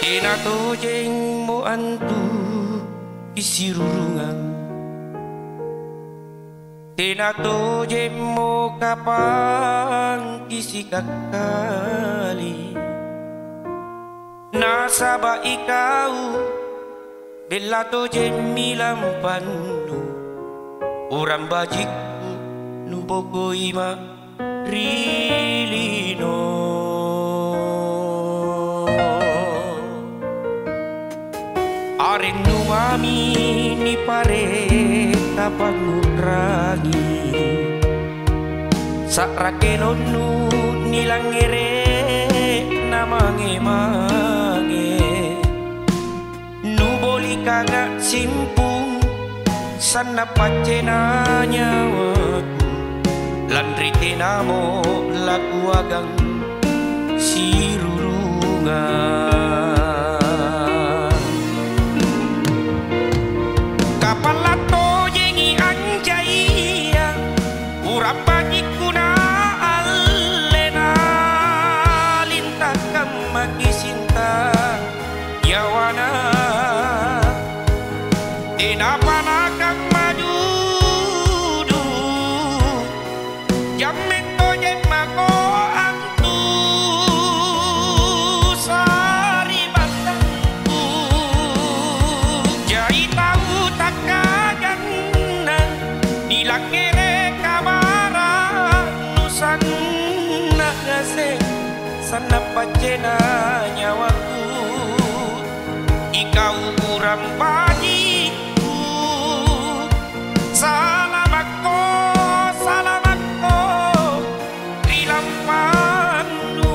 Ena tojeng mo antu isi rurungan, Ena tojeng mo kapang isi kakali. Nasaba ikaw bella tojeng milam pandu, orang bajiku nubogo ima rilino. Aren numami ni pare tapangurangi, sakrakenonu nilangere namange-mange, nuboli kagak simpung sana pacena nyawaku, landri tenamo laku agang sirurungan. Kapalato jengi anjaya urapagi kuna alena lintakam maki sinta yawana enapanakam majudu jamet tojen mako antu sari batangku jai tahu takagana nilangere kamara nusan nagase sana pacena nyawaku, ikau kurang bajiku. Salamakko, salamakko, rilampandu.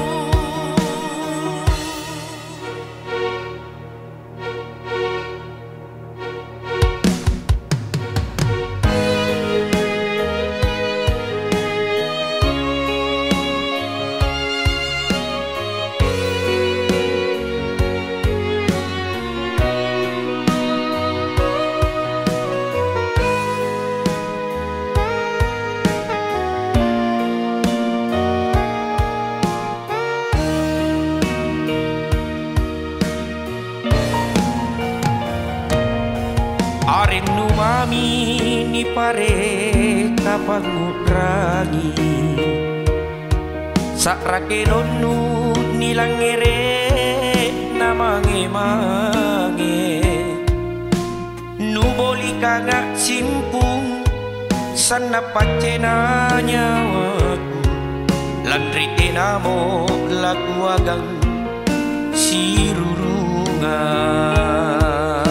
Aren numami ni pare tapangurangi, sakrakenonu nilangere namange-mange, nuboli kagak simpung sana pacena nyawaku, landri tenamo laku agang sirurungan.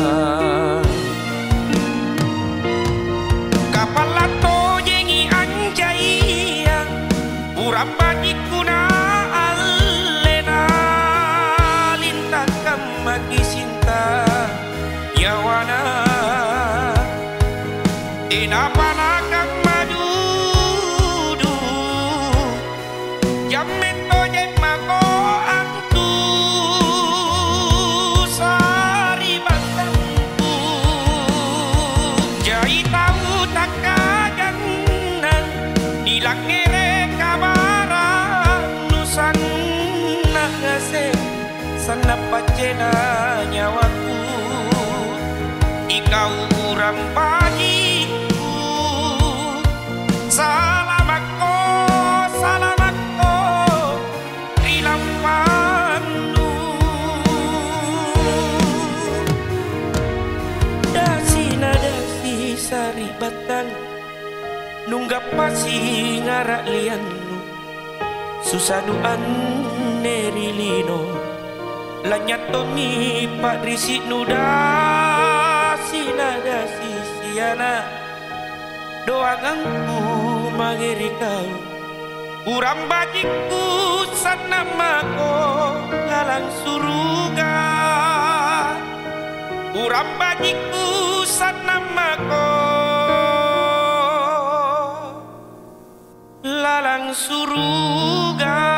Urapagi kuna alena lintakam maki sinta yawana enapanakam majudu jamet tojen mako antu sari batangku jai tahu takagana nilangere sana pacena nyawaku, ikau kurang bajiku. Salamakko, salamakko, rilampandu. Dasina dasi saribatan, nunggap pasi ngarak liannu, susaduan nerilino. Lanyatoni pak risik nuda sinada sisiana doanganku mangiri kau urang bajiku sana mako lalang suruga urang bajiku sana mako lalang suruga.